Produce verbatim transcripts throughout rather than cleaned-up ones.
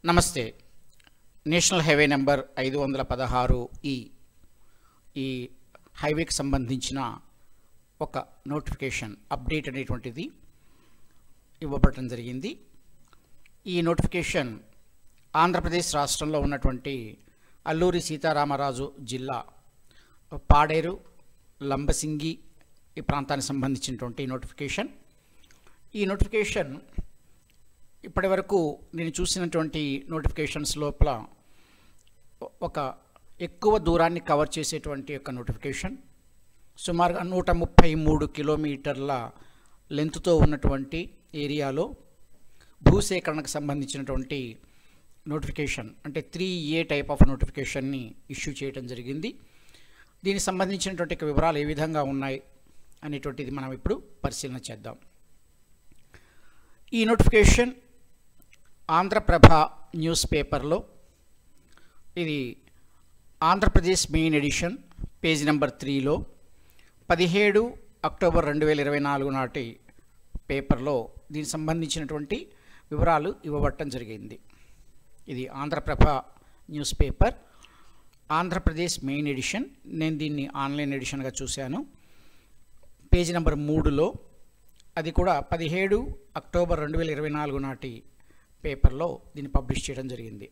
నమస్తే. National highway number ఐదు వందల పదహారు ఈ ఈ హైవేకి సంబంధించిన ఒక నోటిఫికేషన్ అప్డేట్ అనేటువంటిది ఇవ్వబడటం జరిగింది. ఈ నోటిఫికేషన్ ఆంధ్రప్రదేశ్ రాష్ట్రంలో ఉన్నటువంటి అల్లూరి సీతారామరాజు జిల్లా పాడేరు, లంబసింగి ఈ ప్రాంతానికి సంబంధించినటువంటి నోటిఫికేషన్. ఈ నోటిఫికేషన్ ఇప్పటి వరకు నేను చూసినటువంటి నోటిఫికేషన్స్ లోపల ఒక ఎక్కువ దూరాన్ని కవర్ చేసేటువంటి ఒక నోటిఫికేషన్. సుమారుగా నూట ముప్పై మూడు కిలోమీటర్ల లెంత్తో ఉన్నటువంటి ఏరియాలో భూసేకరణకు సంబంధించినటువంటి నోటిఫికేషన్ అంటే త్రీ ఏ టైప్ ఆఫ్ నోటిఫికేషన్ని ఇష్యూ చేయడం జరిగింది. దీనికి సంబంధించినటువంటి వివరాలు ఏ విధంగా ఉన్నాయి అనేటువంటిది మనం ఇప్పుడు పరిశీలన చేద్దాం. ఈ నోటిఫికేషన్ ఆంధ్రప్రభ న్యూస్ పేపర్లో, ఇది Andhra Pradesh main edition page number త్రీలో పదిహేడు అక్టోబర్ రెండు వేల ఇరవై నాలుగు నాటి పేపర్లో దీనికి సంబంధించినటువంటి వివరాలు ఇవ్వబడటం జరిగింది. ఇది Andhra Prabha news paper, Andhra Pradesh main edition. నేను దీన్ని ఆన్లైన్ ఎడిషన్గా చూశాను. పేజ్ నెంబర్ మూడులో, అది కూడా పదిహేడు అక్టోబర్ రెండు వేల ఇరవై నాలుగు నాటి పేపర్లో దీన్ని పబ్లిష్ చేయడం జరిగింది.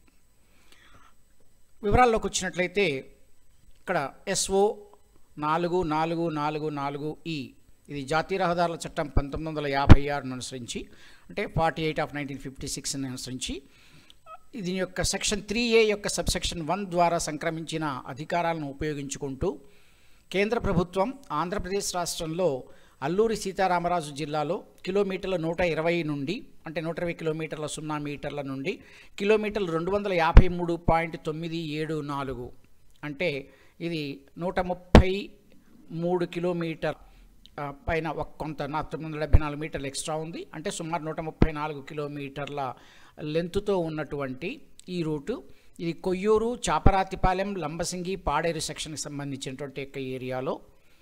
వివరాల్లోకి వచ్చినట్లయితే ఇక్కడ ఎస్ఓ నాలుగు నాలుగు నాలుగు నాలుగు ఈ ఇది జాతీయ రహదారుల చట్టం పంతొమ్మిది వందల యాభై ఆరును అనుసరించి, అంటే forty eight of nineteen fifty సిక్స్ని అనుసరించి దీని యొక్క సెక్షన్ త్రీ ఏ యొక్క సబ్సెక్షన్ వన్ ద్వారా సంక్రమించిన అధికారాలను ఉపయోగించుకుంటూ కేంద్ర ప్రభుత్వం ఆంధ్రప్రదేశ్ రాష్ట్రంలో అల్లూరి సీతారామరాజు జిల్లాలో కిలోమీటర్ల నూట ఇరవై నుండి అంటే నూట ఇరవై కిలోమీటర్ల సున్నా మీటర్ల నుండి కిలోమీటర్లు రెండు వందల యాభై మూడు పాయింట్ తొమ్మిది ఏడు నాలుగు అంటే ఇది నూట ముప్పై మూడు కిలోమీటర్ పైన ఒక కొంత నా తొమ్మిది వందల డెబ్బై నాలుగు మీటర్లు ఎక్స్ట్రా ఉంది. అంటే సుమారు నూట ముప్పై నాలుగు కిలోమీటర్ల లెంత్తో ఉన్నటువంటి ఈ రూటు ఇది కొయ్యూరు, చాపరాతిపాలెం, లంబసింగి, పాడేరు సెక్షన్కి సంబంధించినటువంటి యొక్క ఏరియాలో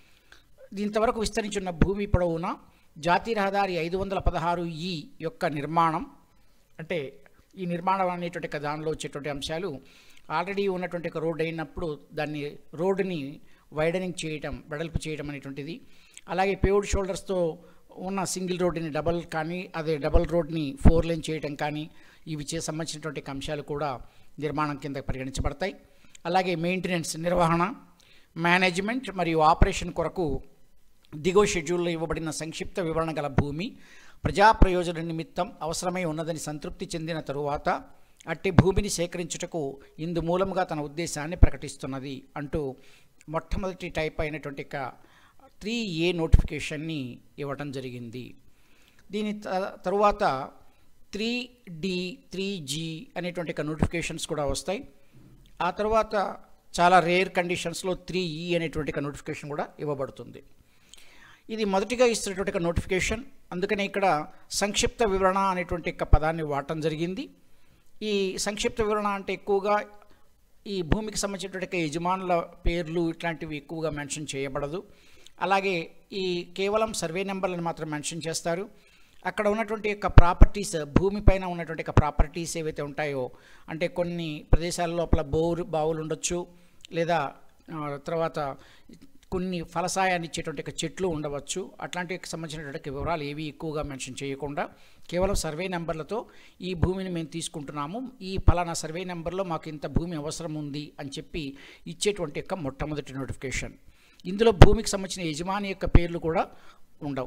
ఇంతవరకు విస్తరించున్న భూమి పొడవున జాతీయ రహదారి ఐదు వందల పదహారు ఈ యొక్క నిర్మాణం, అంటే ఈ నిర్మాణం అనేటువంటి దానిలో వచ్చేటువంటి అంశాలు ఆల్రెడీ ఉన్నటువంటి ఒక రోడ్ అయినప్పుడు దాన్ని రోడ్డుని వైడనింగ్ చేయటం, వెడల్పు చేయడం అనేటువంటిది, అలాగే పేవ్డ్ షోల్డర్స్తో ఉన్న సింగిల్ రోడ్డుని డబల్ కానీ అదే డబల్ రోడ్ని ఫోర్ లేన్ చేయటం కానీ ఇవి చే సంబంధించినటువంటి అంశాలు కూడా నిర్మాణం కింద పరిగణించబడతాయి. అలాగే మెయింటెనెన్స్, నిర్వహణ, మేనేజ్మెంట్ మరియు ఆపరేషన్ కొరకు దిగువ షెడ్యూల్లో ఇవ్వబడిన సంక్షిప్త వివరణ గల భూమి ప్రజా ప్రయోజన నిమిత్తం అవసరమై ఉన్నదని సంతృప్తి చెందిన తరువాత అట్టి భూమిని సేకరించుటకు ఇందు మూలంగా తన ఉద్దేశాన్ని ప్రకటిస్తున్నది అంటూ మొట్టమొదటి టైప్ అయినటువంటి త్రీ ఏ నోటిఫికేషన్ని ఇవ్వటం జరిగింది. దీని తరువాత త్రీ డి, త్రీ జీ అనేటువంటి నోటిఫికేషన్స్ కూడా వస్తాయి. ఆ తర్వాత చాలా రేర్ కండిషన్స్లో త్రీ ఈ అనేటువంటి నోటిఫికేషన్ కూడా ఇవ్వబడుతుంది. ఇది మొదటిగా ఇస్తున్నటువంటి నోటిఫికేషన్, అందుకనే ఇక్కడ సంక్షిప్త వివరణ అనేటువంటి పదాన్ని వాడటం జరిగింది. ఈ సంక్షిప్త వివరణ అంటే ఎక్కువగా ఈ భూమికి సంబంధించినటువంటి యజమానుల పేర్లు ఇట్లాంటివి ఎక్కువగా మెన్షన్ చేయబడదు. అలాగే ఈ కేవలం సర్వే నెంబర్లను మాత్రం మెన్షన్ చేస్తారు. అక్కడ ఉన్నటువంటి యొక్క ప్రాపర్టీస్, భూమిపైన ఉన్నటువంటి యొక్క ప్రాపర్టీస్ ఏవైతే ఉంటాయో, అంటే కొన్ని ప్రదేశాల లోపల బోరు బావులు ఉండొచ్చు, లేదా తర్వాత కొన్ని ఫలసాయాన్ని ఇచ్చేటువంటి చెట్లు ఉండవచ్చు. అట్లాంటికి సంబంధించినటువంటి వివరాలు ఏవి ఎక్కువగా మెన్షన్ చేయకుండా కేవలం సర్వే నెంబర్లతో ఈ భూమిని మేము తీసుకుంటున్నాము, ఈ ఫలానా సర్వే నెంబర్లో మాకు ఇంత భూమి అవసరం ఉంది అని చెప్పి ఇచ్చేటువంటి యొక్క మొట్టమొదటి నోటిఫికేషన్. ఇందులో భూమికి సంబంధించిన యజమాని యొక్క పేర్లు కూడా ఉండవు.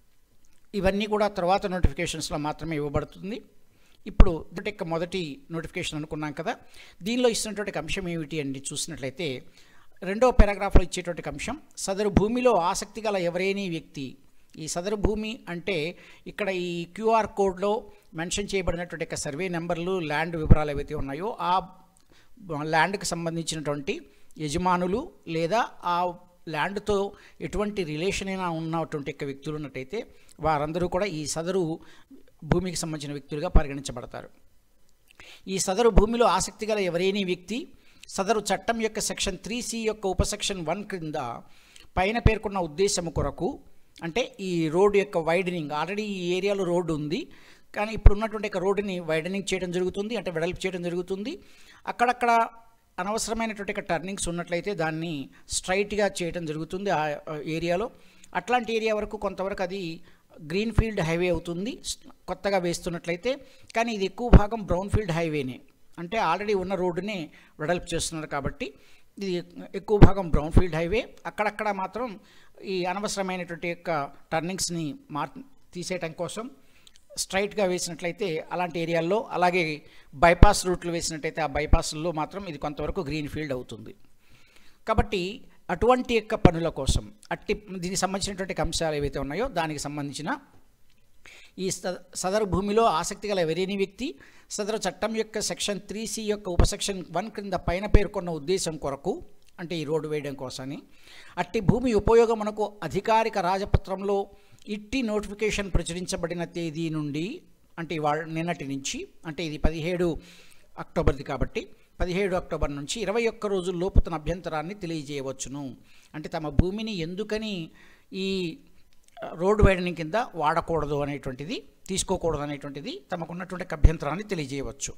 ఇవన్నీ కూడా తర్వాత నోటిఫికేషన్స్లో మాత్రమే ఇవ్వబడుతుంది. ఇప్పుడు యొక్క మొదటి నోటిఫికేషన్ అనుకున్నాం కదా, దీనిలో ఇస్తున్నటువంటి అంశం ఏమిటి అని చూసినట్లయితే రెండో పారాగ్రాఫ్లో ఇచ్చేటువంటి అంశం సదరు భూమిలో ఆసక్తి గల ఎవరైనా వ్యక్తి. ఈ సదరు భూమి అంటే ఇక్కడ ఈ క్యూఆర్ కోడ్లో మెన్షన్ చేయబడినటువంటి సర్వే నెంబర్లు, ల్యాండ్ వివరాలు ఏవైతే ఉన్నాయో ఆ ల్యాండ్కి సంబంధించినటువంటి యజమానులు లేదా ఆ ల్యాండ్తో ఎటువంటి రిలేషన్ అయినా ఉన్నటువంటి వ్యక్తులు ఉన్నట్టయితే వారందరూ కూడా ఈ సదరు భూమికి సంబంధించిన వ్యక్తులుగా పరిగణించబడతారు. ఈ సదరు భూమిలో ఆసక్తి గల ఎవరైనా వ్యక్తి సదరు చట్టం యొక్క సెక్షన్ త్రీ సి యొక్క ఉపసెక్షన్ వన్ క్రింద పైన పేర్కొన్న ఉద్దేశము కొరకు, అంటే ఈ రోడ్డు యొక్క వైడనింగ్, ఆల్రెడీ ఈ ఏరియాలో రోడ్డు ఉంది కానీ ఇప్పుడు ఉన్నటువంటి రోడ్డుని వైడనింగ్ చేయడం జరుగుతుంది, అంటే వెడల్పు చేయడం జరుగుతుంది. అక్కడక్కడ అనవసరమైనటువంటి టర్నింగ్స్ ఉన్నట్లయితే దాన్ని స్ట్రైట్గా చేయడం జరుగుతుంది ఆ ఏరియాలో. అట్లాంటి ఏరియా వరకు కొంతవరకు అది గ్రీన్ ఫీల్డ్ హైవే అవుతుంది కొత్తగా వేస్తున్నట్లయితే. కానీ ఇది ఎక్కువ భాగం బ్రౌన్ ఫీల్డ్ హైవేనే, అంటే ఆల్రెడీ ఉన్న రోడ్డునే వెడల్పు చేస్తున్నారు కాబట్టి ఇది ఎక్కువ భాగం బ్రౌన్ ఫీల్డ్ హైవే. అక్కడక్కడ మాత్రం ఈ అనవసరమైనటువంటి యొక్క టర్నింగ్స్ని మార్ తీసేయటం కోసం స్ట్రైట్గా వేసినట్లయితే అలాంటి ఏరియాల్లో, అలాగే బైపాస్ రూట్లు వేసినట్లయితే ఆ బైపాస్లో మాత్రం ఇది కొంతవరకు గ్రీన్ ఫీల్డ్ అవుతుంది. కాబట్టి అటువంటి యొక్క పనుల కోసం అట్టి దీనికి సంబంధించినటువంటి అంశాలు ఏవైతే ఉన్నాయో దానికి సంబంధించిన ఈ సదరు భూమిలో ఆసక్తి గల ఎవరైన వ్యక్తి సదరు చట్టం యొక్క సెక్షన్ త్రీ సి యొక్క ఉపసెక్షన్ వన్ క్రింద పైన పేర్కొన్న ఉద్దేశం కొరకు, అంటే ఈ రోడ్డు వేయడం కోసమని, అట్టి భూమి ఉపయోగమునకు అధికారిక రాజపత్రంలో ఇట్టి నోటిఫికేషన్ ప్రచురించబడిన తేదీ నుండి, అంటే ఇవాళ నిన్నటి నుంచి, అంటే ఇది పదిహేడు అక్టోబర్ది కాబట్టి పదిహేడు అక్టోబర్ నుంచి ఇరవై ఒక్క రోజుల్లోపు తన అభ్యంతరాన్ని తెలియజేయవచ్చును. అంటే తమ భూమిని ఎందుకని ఈ రోడ్డు వైడనింగ్ కింద వాడకూడదు అనేటువంటిది, తీసుకోకూడదు అనేటువంటిది తమకున్నటువంటి అభ్యంతరాన్ని తెలియజేయవచ్చు.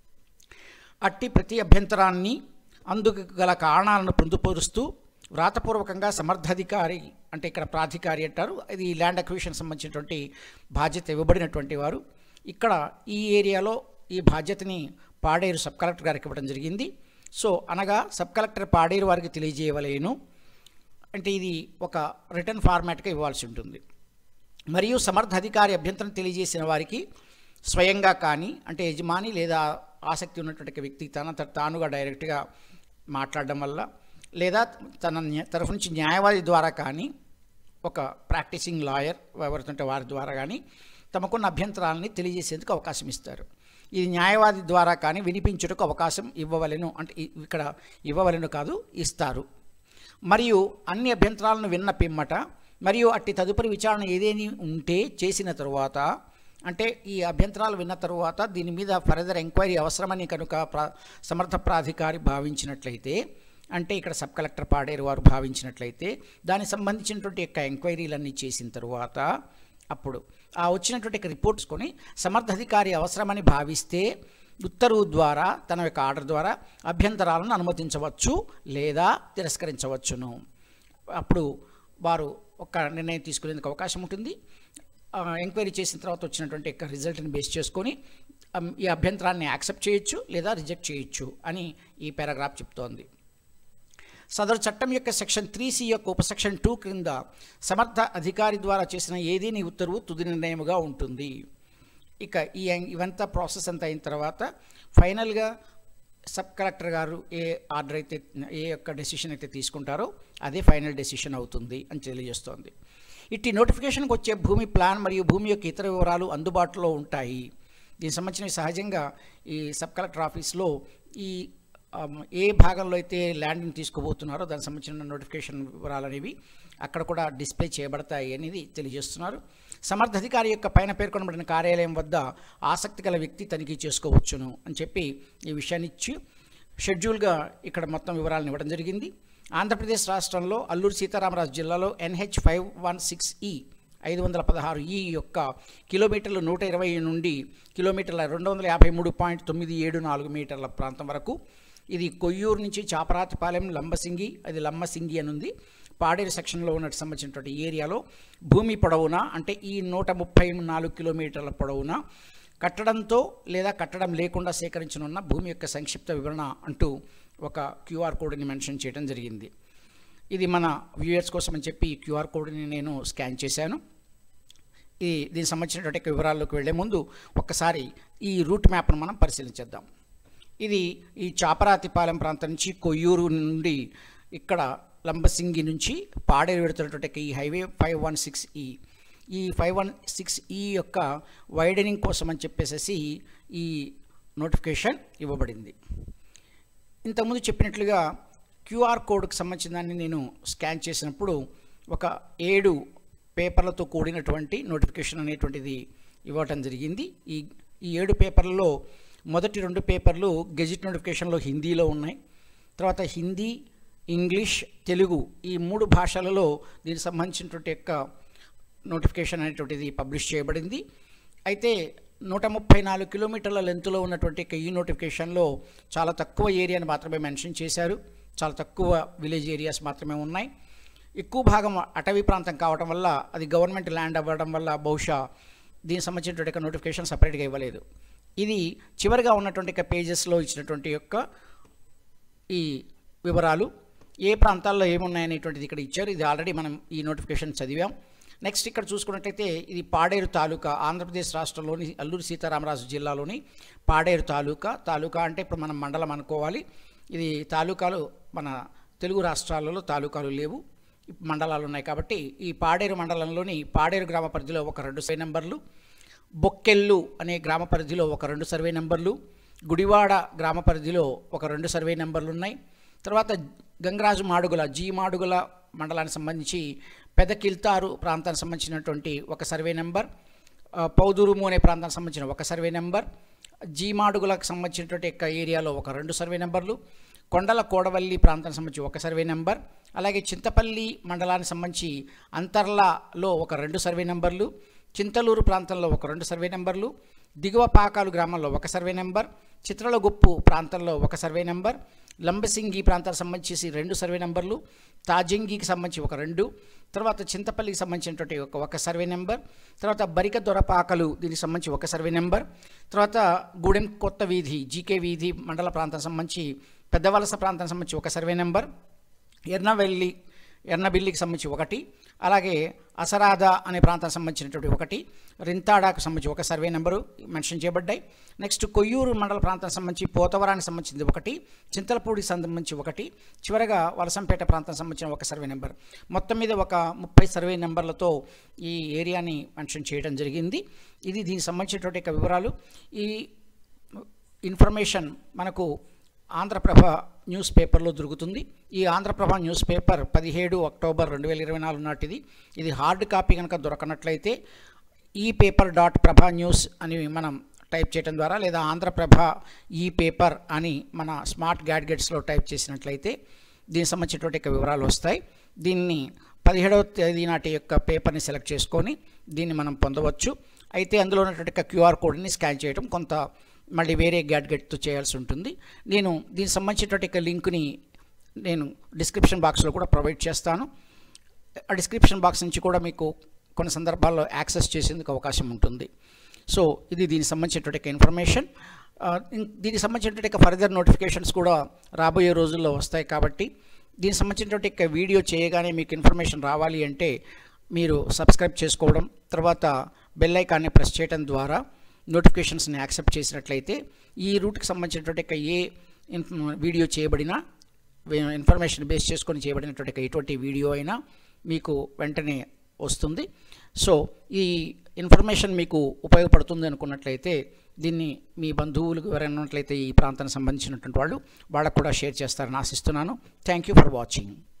అట్టి ప్రతి అభ్యంతరాన్ని అందుకు గల కారణాలను పొందుపరుస్తూ వ్రాతపూర్వకంగా సమర్థాధికారి, అంటే ఇక్కడ ప్రాధికారి అంటారు, ఇది ల్యాండ్ అక్విజిషన్ సంబంధించినటువంటి బాధ్యత ఇవ్వబడినటువంటి వారు, ఇక్కడ ఈ ఏరియాలో ఈ బాధ్యతని పాడేరు సబ్ కలెక్టర్ గారికి ఇవ్వడం జరిగింది. సో అనగా సబ్ కలెక్టర్ పాడేరు వారికి తెలియజేయవలేను, అంటే ఇది ఒక రిటర్న్ ఫార్మాట్గా ఇవ్వాల్సి ఉంటుంది. మరియు సమర్థ అధికారి అభ్యంతరం తెలియజేసిన వారికి స్వయంగా కానీ, అంటే యజమాని లేదా ఆసక్తి ఉన్నటువంటి వ్యక్తి తన తానుగా డైరెక్ట్గా మాట్లాడడం వల్ల, లేదా తన తరఫు నుంచి న్యాయవాది ద్వారా కానీ, ఒక ప్రాక్టీసింగ్ లాయర్ ఎవరితుంటే వారి ద్వారా కానీ తమకున్న అభ్యంతరాలని తెలియజేసేందుకు అవకాశం ఇస్తారు. ఇది న్యాయవాది ద్వారా కానీ వినిపించుటకు అవకాశం ఇవ్వవలెను, అంటే ఇక్కడ ఇవ్వవలెను కాదు, ఇస్తారు. మరియు అన్ని అభ్యంతరాలను విన్న పిమ్మట మరియు అట్టి తదుపరి విచారణ ఏదేని ఉంటే చేసిన తరువాత, అంటే ఈ అభ్యంతరాలు విన్న తరువాత దీని మీద ఫర్దర్ ఎంక్వైరీ అవసరమని కనుక ప్రా సమర్థ ప్రాధికారి భావించినట్లయితే, అంటే ఇక్కడ సబ్ కలెక్టర్ పాడేరు వారు భావించినట్లయితే, దానికి సంబంధించినటువంటి యొక్క ఎంక్వైరీలన్నీ చేసిన తరువాత అప్పుడు ఆ వచ్చినటువంటి రిపోర్ట్స్కొని సమర్థాధికారి అవసరమని భావిస్తే ఉత్తర్వు ద్వారా, తన యొక్క ఆర్డర్ ద్వారా అభ్యంతరాలను అనుమతించవచ్చు లేదా తిరస్కరించవచ్చును. అప్పుడు వారు ఒక నిర్ణయం తీసుకునేందుకు అవకాశం ఉంటుంది. ఎంక్వైరీ చేసిన తర్వాత వచ్చినటువంటి యొక్క రిజల్ట్ని బేస్ చేసుకొని ఈ అభ్యంతరాన్ని యాక్సెప్ట్ చేయొచ్చు లేదా రిజెక్ట్ చేయొచ్చు అని ఈ పారాగ్రాఫ్ చెప్తోంది. సదరు చట్టం యొక్క సెక్షన్ త్రీ సి యొక్క ఉపసెక్షన్ టూ క్రింద సమర్థ అధికారి ద్వారా చేసిన ఏదేని ఉత్తర్వు తుది నిర్ణయముగా ఉంటుంది. ఇక ఈ ఇవంతా ప్రాసెస్ అంతా అయిన తర్వాత ఫైనల్గా సబ్ కలెక్టర్ గారు ఏ ఆర్డర్ అయితే, ఏ యొక్క డెసిషన్ అయితే తీసుకుంటారో అదే ఫైనల్ డెసిషన్ అవుతుంది అని తెలియజేస్తోంది. ఇట్టి నోటిఫికేషన్కి వచ్చే భూమి ప్లాన్ మరియు భూమి యొక్క ఇతర వివరాలు అందుబాటులో ఉంటాయి. దీనికి సంబంధించిన సహజంగా ఈ సబ్ కలెక్టర్ ఆఫీస్లో ఈ ఏ భాగంలో అయితే ల్యాండ్ని తీసుకుపోతున్నారో దానికి సంబంధించిన నోటిఫికేషన్ వివరాలు అనేవి అక్కడ కూడా డిస్ప్లే చేయబడతాయి అనేది తెలియజేస్తున్నారు. సమర్థ అధికారి యొక్క పైన పేర్కొనబడిన కార్యాలయం వద్ద ఆసక్తి గల వ్యక్తి తనిఖీ చేసుకోవచ్చును అని చెప్పి ఈ విషయాన్ని ఇచ్చి షెడ్యూల్గా ఇక్కడ మొత్తం వివరాలను ఇవ్వడం జరిగింది. ఆంధ్రప్రదేశ్ రాష్ట్రంలో అల్లూరు సీతారామరాజు జిల్లాలో ఎన్హెచ్ ఫైవ్ వన్ సిక్స్ ఈ ఐదు వందల పదహారు ఈ యొక్క కిలోమీటర్లు నూట ఇరవై నుండి కిలోమీటర్ల రెండు వందల యాభై మూడు పాయింట్ తొమ్మిది ఏడు నాలుగు మీటర్ల ప్రాంతం వరకు, ఇది కొయ్యూరు నుంచి చాపరాతిపాలెం లంబసింగి, అది లంబసింగి అని ఉంది, పాడేరు సెక్షన్లో ఉన్నట్టు సంబంధించినటువంటి ఏరియాలో భూమి పొడవున, అంటే ఈ నూట ముప్పై నాలుగు కిలోమీటర్ల పొడవున కట్టడంతో లేదా కట్టడం లేకుండా సేకరించనున్న భూమి యొక్క సంక్షిప్త వివరణ అంటూ ఒక క్యూఆర్ కోడ్ని మెన్షన్ చేయడం జరిగింది. ఇది మన వ్యూయర్స్ కోసం అని చెప్పి ఈ క్యూఆర్ కోడ్ని నేను స్కాన్ చేశాను. ఈ దీనికి సంబంధించినటువంటి వివరాల్లోకి వెళ్లే ముందు ఒక్కసారి ఈ రూట్ మ్యాప్ను మనం పరిశీలించేద్దాం. ఇది ఈ చాపరాతిపాలెం ప్రాంతం నుంచి కొయ్యూరు నుండి ఇక్కడ లంబసింగి నుంచి పాడేరు వెడుతున్నటువంటి ఈ హైవే ఫైవ్ వన్ సిక్స్ ఈ ఈ ఫైవ్ వన్ సిక్స్ ఈ యొక్క వైడనింగ్ కోసం అని చెప్పేసి ఈ నోటిఫికేషన్ ఇవ్వబడింది. ఇంతకుముందు చెప్పినట్లుగా క్యూఆర్ కోడ్కి సంబంధించిన దాన్ని నేను స్కాన్ చేసినప్పుడు ఒక ఏడు పేపర్లతో కూడినటువంటి నోటిఫికేషన్ అనేటువంటిది ఇవ్వటం జరిగింది. ఈ ఈ ఏడు పేపర్లలో మొదటి రెండు పేపర్లు గెజిట్ నోటిఫికేషన్లో హిందీలో ఉన్నాయి. తర్వాత హిందీ, ఇంగ్లీష్, తెలుగు ఈ మూడు భాషలలో దీనికి సంబంధించినటువంటి యొక్క నోటిఫికేషన్ అనేటువంటిది పబ్లిష్ చేయబడింది. అయితే నూట ముప్పై నాలుగు కిలోమీటర్ల లెంత్లో ఉన్నటువంటి ఈ నోటిఫికేషన్లో చాలా తక్కువ ఏరియాని మాత్రమే మెన్షన్ చేశారు. చాలా తక్కువ విలేజ్ ఏరియాస్ మాత్రమే ఉన్నాయి. ఎక్కువ భాగం అటవీ ప్రాంతం కావడం వల్ల, అది గవర్నమెంట్ ల్యాండ్ అవ్వడం వల్ల బహుశా దీనికి సంబంధించినటువంటి నోటిఫికేషన్ సపరేట్గా ఇవ్వలేదు. ఇది చివరిగా ఉన్నటువంటి పేజెస్లో ఇచ్చినటువంటి యొక్క ఈ వివరాలు, ఏ ప్రాంతాల్లో ఏమున్నాయనేటువంటిది ఇక్కడ ఇచ్చారు. ఇది ఆల్రెడీ మనం ఈ నోటిఫికేషన్ చదివాం. నెక్స్ట్ ఇక్కడ చూసుకున్నట్లయితే ఇది పాడేరు తాలూకా, ఆంధ్రప్రదేశ్ రాష్ట్రంలోని అల్లూరి సీతారామరాజు జిల్లాలోని పాడేరు తాలూకా. తాలూకా అంటే ఇప్పుడు మనం మండలం అనుకోవాలి. ఇది తాలూకాలు మన తెలుగు రాష్ట్రాలలో తాలూకాలు లేవు, మండలాలు ఉన్నాయి. కాబట్టి ఈ పాడేరు మండలంలోని పాడేరు గ్రామ పరిధిలో ఒక రెండు సర్వే నెంబర్లు, బొక్కెళ్ళు అనే గ్రామ పరిధిలో ఒక రెండు సర్వే నెంబర్లు, గుడివాడ గ్రామ పరిధిలో ఒక రెండు సర్వే నెంబర్లు ఉన్నాయి. తర్వాత గంగరాజు మాడుగుల, జీ మాడుగుల మండలానికి సంబంధించి పెదకిల్తారు ప్రాంతానికి సంబంధించినటువంటి ఒక సర్వే నెంబర్, పౌదురుము అనే ప్రాంతానికి సంబంధించిన ఒక సర్వే నెంబర్, జీ మాడుగులకు సంబంధించినటువంటి యొక్క ఏరియాలో ఒక రెండు సర్వే నెంబర్లు, కొండల కోడవల్లి ప్రాంతానికి సంబంధించి ఒక సర్వే నెంబర్, అలాగే చింతపల్లి మండలానికి సంబంధించి అంతర్లాలో ఒక రెండు సర్వే నెంబర్లు, చింతలూరు ప్రాంతంలో ఒక రెండు సర్వే నెంబర్లు, దిగువ పాకాలు గ్రామంలో ఒక సర్వే నెంబర్, చిత్రలగుప్పు ప్రాంతంలో ఒక సర్వే నెంబర్, లంబసింగి ప్రాంతానికి సంబంధించి రెండు సర్వే నెంబర్లు, తాజంగికి సంబంధించి ఒక రెండు, తర్వాత చింతపల్లికి సంబంధించినటువంటి ఒక ఒక సర్వే నెంబర్, తర్వాత బరిక దొరపాకలు దీనికి సంబంధించి ఒక సర్వే నెంబర్, తర్వాత గూడెం కొత్త వీధి జీకే వీధి మండల ప్రాంతానికి సంబంధించి పెద్దవలస ప్రాంతానికి సంబంధించి ఒక సర్వే నెంబర్, ఎర్నవెల్లి ఎర్నబిల్లికి సంబంధించి ఒకటి, అలాగే అసరాద అనే ప్రాంతానికి సంబంధించినటువంటి ఒకటి, రింతాడాకు సంబంధించి ఒక సర్వే నెంబరు మెన్షన్ చేయబడ్డాయి. నెక్స్ట్ కొయ్యూరు మండల ప్రాంతానికి సంబంధించి పోతవరానికి సంబంధించింది ఒకటి, చింతలపూడికి సంబంధించి ఒకటి, చివరగా వలసంపేట ప్రాంతానికి సంబంధించిన ఒక సర్వే నెంబర్. మొత్తం మీద ఒక ముప్పై సర్వే నెంబర్లతో ఈ ఏరియాని మెన్షన్ చేయడం జరిగింది. ఇది దీనికి సంబంధించినటువంటి వివరాలు. ఈ ఇన్ఫర్మేషన్ మనకు ఆంధ్రప్రభ న్యూస్ పేపర్లో దొరుకుతుంది. ఈ ఆంధ్రప్రభ న్యూస్ పేపర్ పదిహేడు అక్టోబర్ రెండు వేల ఇరవై నాలుగు నాటిది. ఇది హార్డ్ కాపీ కనుక దొరకనట్లయితే ఈ పేపర్ డాట్ ప్రభా న్యూస్ అని మనం టైప్ చేయడం ద్వారా, లేదా ఆంధ్రప్రభ ఈ పేపర్ అని మన స్మార్ట్ గ్యాడ్గెట్స్లో టైప్ చేసినట్లయితే దీనికి సంబంధించినటువంటి వివరాలు వస్తాయి. దీన్ని పదిహేడవ తేదీ నాటి యొక్క పేపర్ని సెలెక్ట్ చేసుకొని దీన్ని మనం పొందవచ్చు. అయితే అందులో ఉన్నటువంటి క్యూఆర్ కోడ్ని స్కాన్ చేయడం కొంత మళ్ళీ వేరే గ్యాడ్గెట్తో చేయాల్సి ఉంటుంది. నేను దీనికి సంబంధించినటువంటి లింక్ని నేను డిస్క్రిప్షన్ బాక్స్లో కూడా ప్రొవైడ్ చేస్తాను. ఆ డిస్క్రిప్షన్ బాక్స్ నుంచి కూడా మీకు కొన్ని సందర్భాల్లో యాక్సెస్ చేసేందుకు అవకాశం ఉంటుంది. సో ఇది దీనికి సంబంధించినటువంటి ఇన్ఫర్మేషన్. దీనికి సంబంధించినటువంటి ఫర్దర్ నోటిఫికేషన్స్ కూడా రాబోయే రోజుల్లో వస్తాయి. కాబట్టి దీనికి సంబంధించినటువంటి వీడియో చేయగానే మీకు ఇన్ఫర్మేషన్ రావాలి అంటే మీరు సబ్స్క్రైబ్ చేసుకోవడం, తర్వాత బెల్ ఐకాన్ని ప్రెస్ చేయడం ద్వారా నోటిఫికేషన్స్ని యాక్సెప్ట్ చేసినట్లయితే ఈ రూట్కి సంబంధించినటువంటి ఏ వీడియో చేయబడినా, ఇన్ఫర్మేషన్ బేస్ చేసుకొని చేయబడినటువంటి ఎటువంటి వీడియో అయినా మీకు వెంటనే వస్తుంది. సో ఈ ఇన్ఫర్మేషన్ మీకు ఉపయోగపడుతుంది అనుకున్నట్లయితే దీన్ని మీ బంధువులకు ఎవరైనా ఉన్నట్లయితే ఈ ప్రాంతానికి సంబంధించినటువంటి వాళ్ళు వాళ్ళకు కూడా షేర్ చేస్తారని ఆశిస్తున్నాను. Thank you for watching.